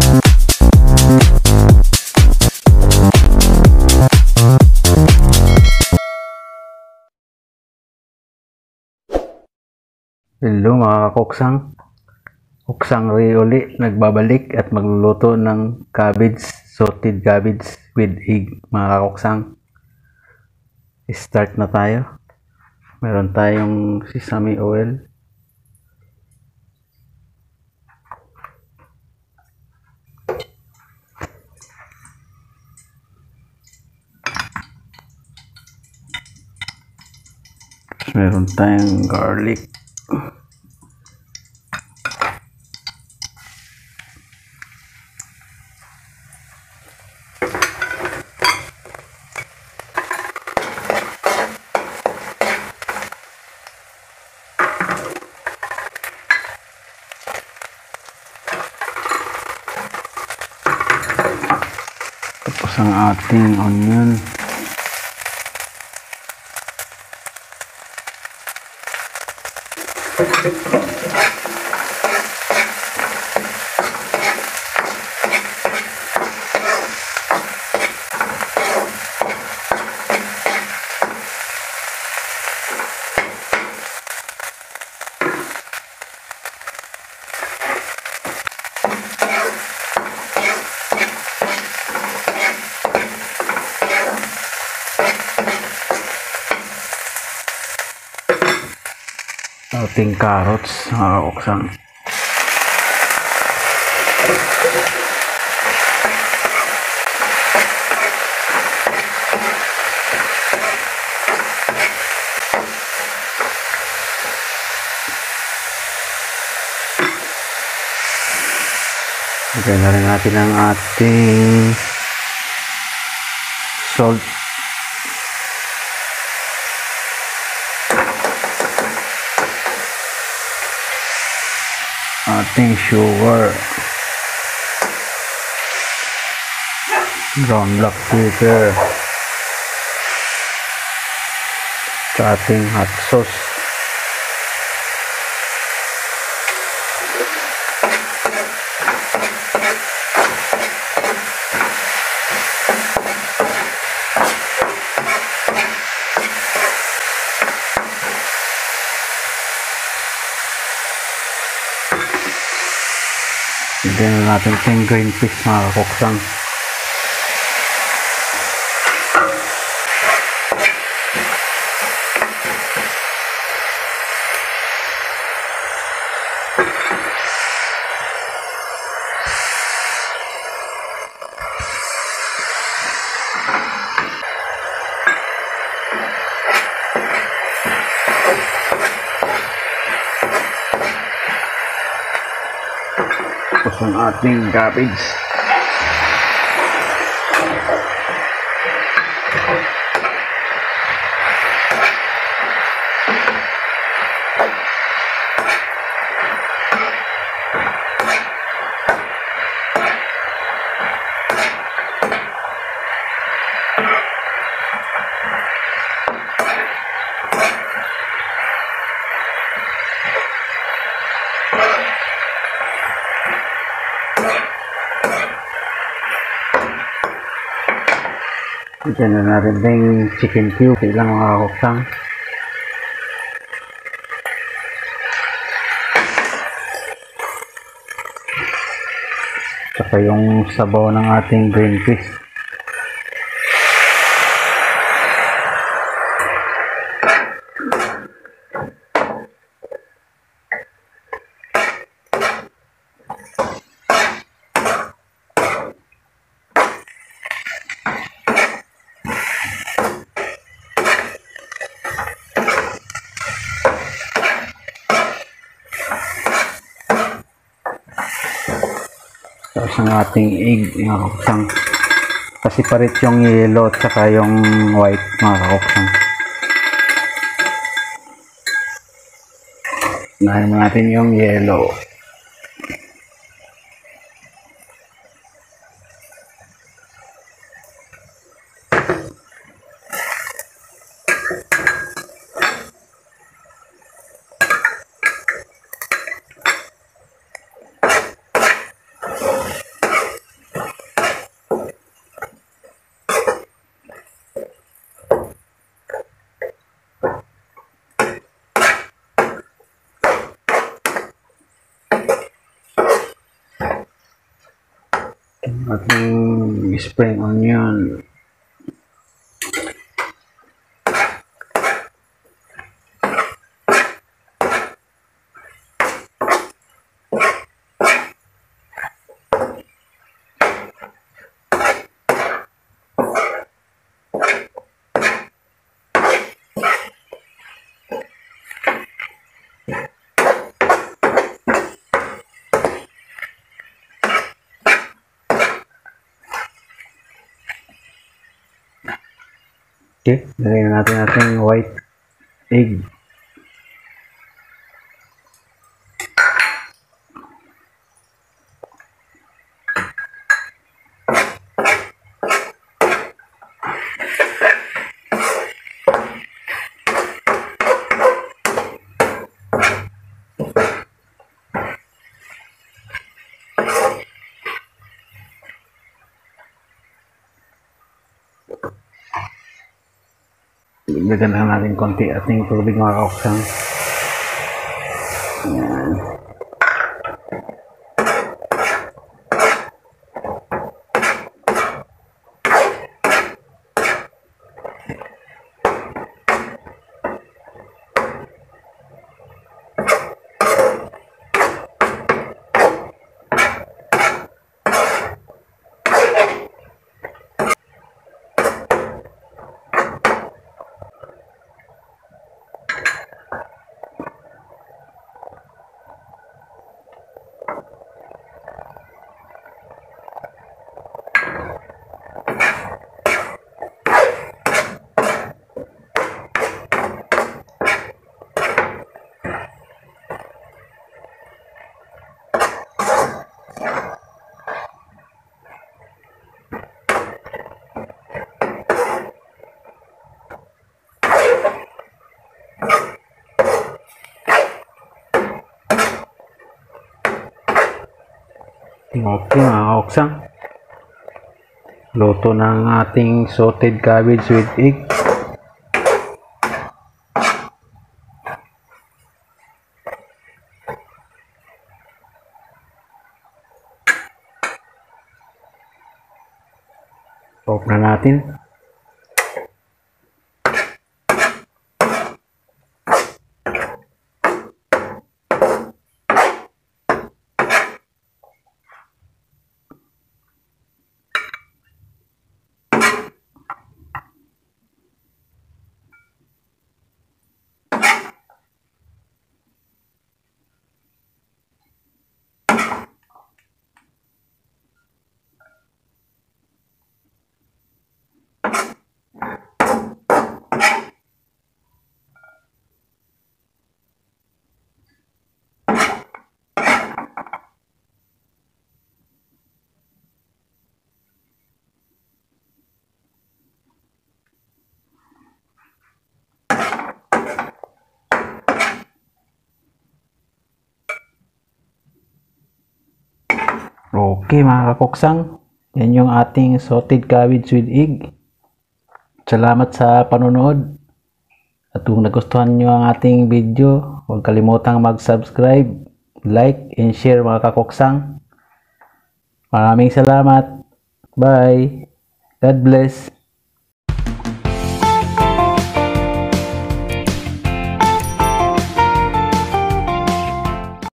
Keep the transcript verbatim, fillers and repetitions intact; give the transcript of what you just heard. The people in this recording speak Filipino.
Hello mga kakuksang, cooksan rey uli nagbabalik at magluluto ng cabbage, sauteed cabbage with egg mga kakuksang. Start na tayo. Meron tayong sesame oil, meron tayong garlic, tapos ang ating onion, ating carrots mga kakuksang. Lagyan na rin natin ang ating salt, ating sugar, ground black pepper, ating hot sauce, lagyan na natin yung green peas mga kakuksang. Tapos ang ating cabbage, dyan na natin yung chicken cube ilang mga kakuksang. Tsaka yung sabaw ng ating green peas. Tapos ang ating egg mga kakuksang, kasi parit yung yellow at saka yung white mga kakuksang. Unahin natin yung yellow. ating spring onion. Okay, lagyan natin natin white egg. Lagyan lang natin konti ating tubig mga kaoksang. Ayan. Okay mga kaoksang, luto ng ating sauteed cabbage with egg. Off na natin. Okay mga kakoksang, yan yung ating sauteed cabbage with egg. Salamat sa panonood. At kung nagustuhan nyo ang ating video, huwag kalimutang mag-subscribe, like, and share mga kakoksang. Maraming salamat. Bye. God bless.